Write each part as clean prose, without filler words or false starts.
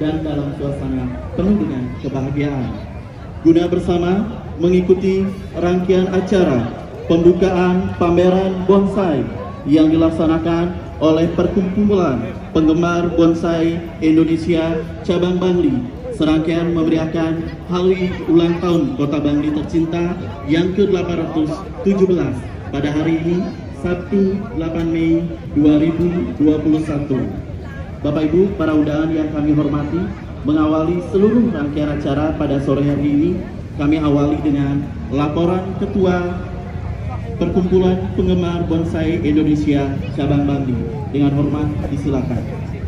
dan dalam suasana penuh dengan kebahagiaan. Guna bersama mengikuti rangkaian acara pembukaan pameran bonsai yang dilaksanakan oleh Perkumpulan Penggemar Bonsai Indonesia Cabang Bangli, serangkaian memeriahkan hari ulang tahun Kota Bangli tercinta yang ke-817 pada hari ini, Sabtu 8 Mei 2021. Bapak Ibu, para undangan yang kami hormati, mengawali seluruh rangkaian acara pada sore hari ini, kami awali dengan laporan Ketua Perkumpulan Penggemar Bonsai Indonesia Cabang Bangli. Dengan hormat disilakan.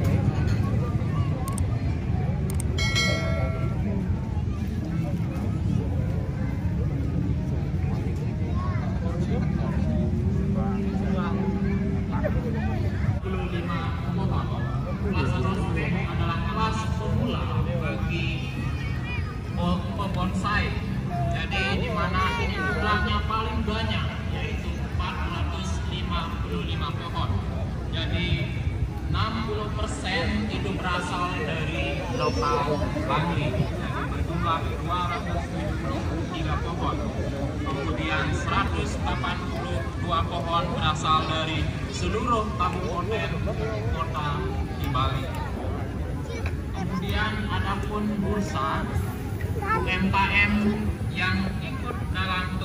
Bonsai, jadi di mana ini jumlahnya paling banyak, yaitu 455 pohon. Jadi 60% itu berasal dari lokal Bangli, jadi berjumlah 273 pohon. Kemudian 182 pohon berasal dari seluruh kabupaten kota di Bali. Kemudian adapun bursa UMKM yang ikut dalam